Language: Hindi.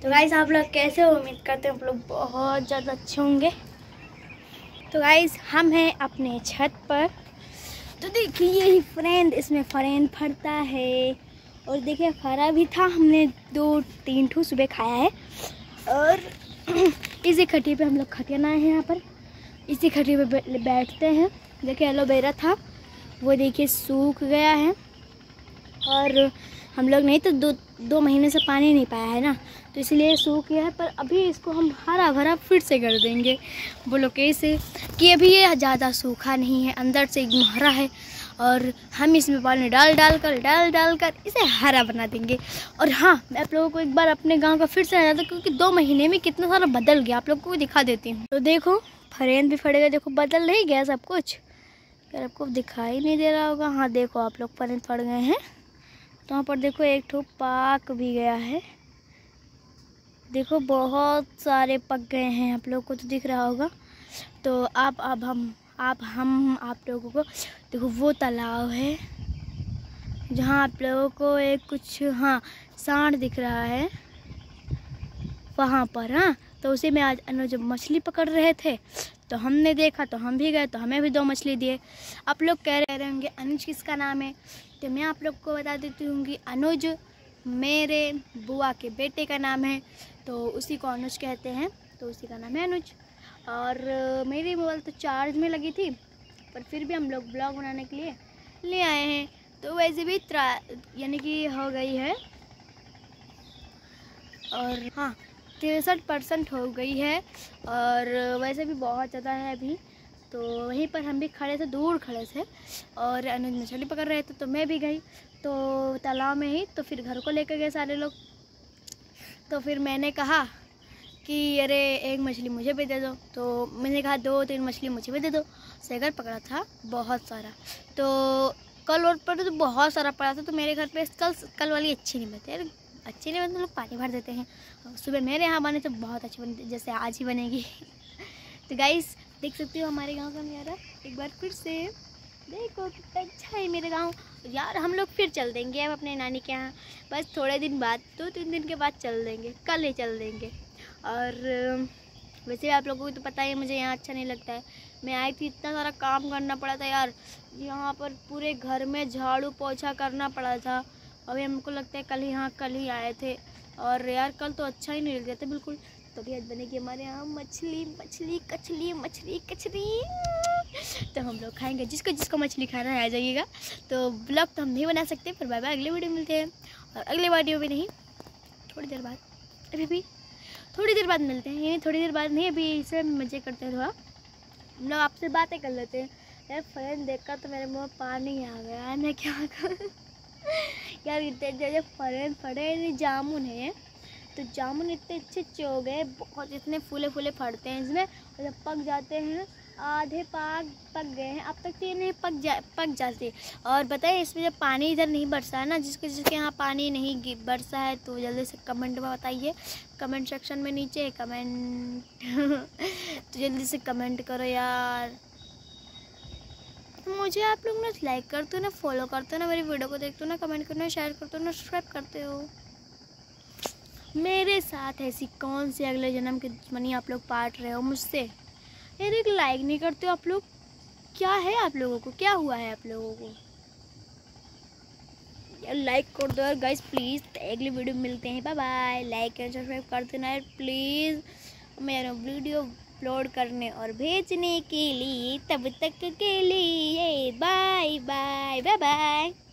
तो गाइस आप लोग कैसे हो? उम्मीद करते हैं आप लोग बहुत ज़्यादा अच्छे होंगे। तो गाइस हम हैं अपने छत पर। तो देखिए यही फ्रेंड, इसमें फ्रेंड फरता है और देखिए फरा भी था। हमने 2-3 ठू सुबह खाया है। और इसी खट्टी पे हम लोग खटिया आए हैं। यहाँ पर इसी खट्टी पे बैठते हैं। देखिए एलोवेरा था, वो देखिए सूख गया है। और हम लोग नहीं तो दो महीने से पानी नहीं पाया है ना, तो इसलिए सूख गया है। पर अभी इसको हम हरा भरा फिर से कर देंगे। बोलो कैसे कि अभी ये ज़्यादा सूखा नहीं है, अंदर से एकदम हरा है। और हम इसमें पानी डाल डाल कर इसे हरा बना देंगे। और हाँ, मैं आप लोगों को एक बार अपने गांव का फिर से आ जाता, क्योंकि 2 महीने में कितना सारा बदल गया। आप लोगों को दिखा देती हूँ। तो देखो फरेंद भी फटेगा, देखो बदल नहीं गया सब कुछ। यार आपको दिखाई नहीं दे रहा होगा। हाँ देखो आप लोग फरेंद फट गए हैं। तो वहाँ पर देखो एक ठो पाक भी गया है। देखो बहुत सारे पक गए हैं, आप लोगों को तो दिख रहा होगा। तो अब हम आप लोगों को देखो वो तालाब है जहाँ आप लोगों को एक कुछ सांड दिख रहा है वहाँ पर। हाँ, तो उसी में आज अनुज मछली पकड़ रहे थे, तो हमने देखा तो हम भी गए, तो हमें भी 2 मछली दिए। आप लोग कह रहे होंगे अनुज किसका नाम है, तो मैं आप लोग को बता देती हूँ कि अनुज मेरे बुआ के बेटे का नाम है, तो उसी को अनुज कहते हैं, तो उसी का नाम है अनुज। और मेरी मोबाइल तो चार्ज में लगी थी, पर फिर भी हम लोग ब्लॉग बनाने के लिए ले आए हैं। तो वैसे भी यानी कि हो गई है, और हाँ 63% हो गई है। और वैसे भी बहुत ज़्यादा है अभी। तो वहीं पर हम भी खड़े थे, दूर खड़े थे, और अनुज मछली पकड़ रहे थे, तो मैं भी गई तो तालाब में ही। तो फिर घर को लेकर गए सारे लोग। तो फिर मैंने कहा कि अरे एक मछली मुझे भी दे दो, तो मैंने कहा 2-3 मछली मुझे भी दे दो। सैगर पकड़ा था बहुत सारा। तो कल और पर तो बहुत सारा पड़ा था। तो मेरे घर पे कल वाली अच्छी नहीं बनती, अच्छी नहीं बनती, तो लोग पानी भर देते हैं। सुबह मेरे यहाँ बने तो बहुत अच्छी बनती, जैसे आज ही बनेगी। तो गाइस देख सकते हो हमारे गांव का नज़ारा एक बार फिर से। देखो कितना अच्छा है मेरे गांव। यार हम लोग फिर चल देंगे अब अपने नानी के यहाँ, बस थोड़े दिन बाद, 2-3 दिन के बाद चल देंगे, कल ही चल देंगे। और वैसे आप लोगों को तो पता ही है मुझे यहाँ अच्छा नहीं लगता है। मैं आई थी, इतना सारा काम करना पड़ा था यार। यहाँ पर पूरे घर में झाड़ू पोछा करना पड़ा था। अभी हमको लगता है कल ही आए थे, और यार कल तो अच्छा ही नहीं लग रहा था बिल्कुल। तभी आज बनेगी हमारे यहाँ मछली कचरी। तो हम लोग खाएंगे, जिसको मछली खाना है आ जाइएगा। तो ब्लॉग तो हम नहीं बना सकते, पर बाय बाय, अगले वीडियो मिलते हैं। और अगले वीडियो में नहीं, थोड़ी देर बाद, अभी थोड़ी देर बाद मिलते हैं। ये थोड़ी देर बाद नहीं, अभी इसे मज़े करते हैं, थोड़ा हम लोग आपसे बातें कर लेते हैं। यार फ्रेंड देखकर तो मेरे मुँह में पानी आ गया, मैं क्या करूँ। यार इतने जैसे फरेंद फटे जामुन है, तो जामुन इतने अच्छे हो गए, बहुत इतने फूले फटते हैं इसमें। और जब पक जाते हैं, आधे पक गए हैं, अब तक तो ये नहीं पक जाते। और बताइए इसमें जब पानी इधर नहीं बरसा है ना, जिसके यहाँ पानी नहीं बरसा है, तो जल्दी से कमेंट में बताइए, कमेंट सेक्शन में नीचे कमेंट। तो जल्दी से कमेंट करो यार। मुझे आप लोग ना लाइक करते हो ना, फॉलो करते हो ना, मेरी वीडियो को देखते हो ना, कमेंट करते हो, शेयर करते हो ना, सब्सक्राइब करते हो। मेरे साथ ऐसी कौन सी अगले जन्म की दुश्मनी आप लोग पाट रहे हो मुझसे? यार एक लाइक नहीं करते हो आप लोग, क्या है आप लोगों को, क्या हुआ है आप लोगों को? यार लाइक कर दो यार गाइस प्लीज़। अगली वीडियो में मिलते हैं, bye bye. Like and subscribe कर देना यार प्लीज़, मेरा वीडियो अपलोड करने और भेजने के लिए। तब तक के लिए बाय बाय बाय बाय।